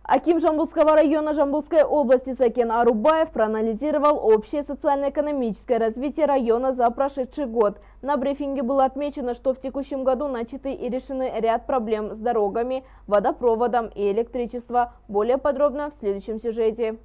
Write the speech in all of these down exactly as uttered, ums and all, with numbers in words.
Аким Жамбылского района Жамбылской области Сакен Арубаев проанализировал общее социально-экономическое развитие района за прошедший год. На брифинге было отмечено, что в текущем году начаты и решены ряд проблем с дорогами, водопроводом и электричеством. Более подробно в следующем сюжете.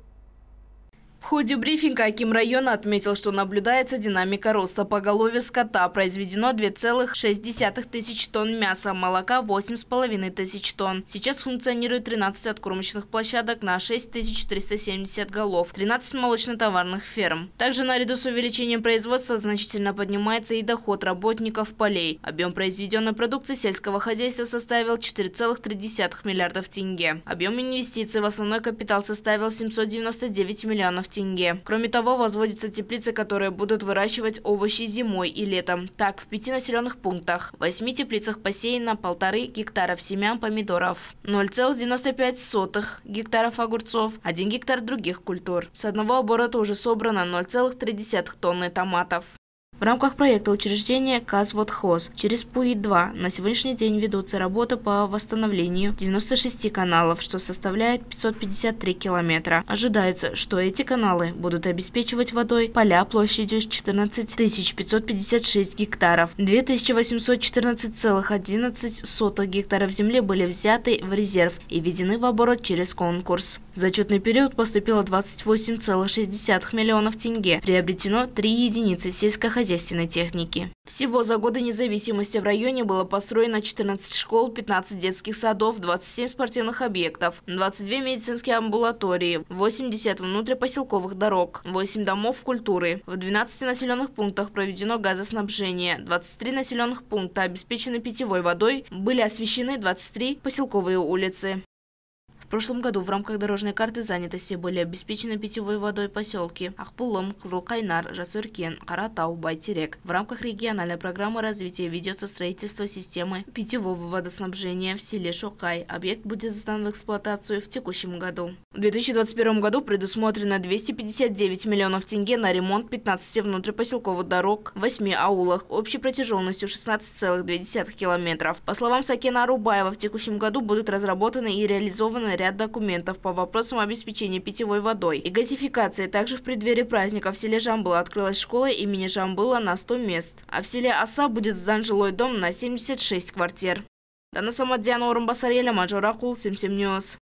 В ходе брифинга аким района отметил, что наблюдается динамика роста поголовья скота. Произведено две целых шесть десятых тысяч тонн мяса, молока восемь с половиной тысяч тонн. Сейчас функционирует тринадцать откормочных площадок на шесть тысяч триста семьдесят голов, тринадцать молочно-товарных ферм. Также наряду с увеличением производства значительно поднимается и доход работников полей. Объем произведенной продукции сельского хозяйства составил четыре целых три десятых миллиардов тенге. Объем инвестиций в основной капитал составил семьсот девяносто девять миллионов тенге. Кроме того, возводятся теплицы, которые будут выращивать овощи зимой и летом. Так, в пяти населенных пунктах, в восьми теплицах посеяно полторы гектаров семян помидоров, ноль целых девяносто пять сотых гектаров огурцов, один гектар других культур. С одного оборота уже собрано ноль целых три десятых тонны томатов. В рамках проекта учреждения Казводхоз через ПУИ-два на сегодняшний день ведутся работы по восстановлению девяноста шести каналов, что составляет пятьсот пятьдесят три километра. Ожидается, что эти каналы будут обеспечивать водой поля площадью четырнадцать тысяч пятьсот пятьдесят шесть гектаров. две тысячи восемьсот четырнадцать целых одиннадцать сотых гектаров земли были взяты в резерв и введены в оборот через конкурс. В зачетный период поступило двадцать восемь целых шесть десятых миллионов тенге. Приобретено три единицы сельскохозяйственной техники. Всего за годы независимости в районе было построено четырнадцать школ, пятнадцать детских садов, двадцать семь спортивных объектов, двадцать две медицинские амбулатории, восемьдесят внутрипоселковых дорог, восемь домов культуры. В двенадцати населенных пунктах проведено газоснабжение, двадцать три населенных пункта обеспечены питьевой водой, были освещены двадцать три поселковые улицы. В прошлом году в рамках дорожной карты занятости были обеспечены питьевой водой поселки Ахпулым, Кызылкайнар, Жасыркен, Каратау, Байтерек. В рамках региональной программы развития ведется строительство системы питьевого водоснабжения в селе Шокай. Объект будет сдан в эксплуатацию в текущем году. В две тысячи двадцать первом году предусмотрено двести пятьдесят девять миллионов тенге на ремонт пятнадцати внутрипоселковых дорог в восьми аулах общей протяженностью шестнадцать целых две десятых километров. По словам Сакена Арубаева, в текущем году будут разработаны и реализованы ряд документов по вопросам обеспечения питьевой водой и газификации. Также в преддверии праздника в селе Жамбыла открылась школа имени Жамбыла на сто мест, а в селе Аса будет сдан жилой дом на семьдесят шесть квартир. Дана Самаддиана, Орынбасар Еле, Маджора Кул, Сим Сим Ньюс.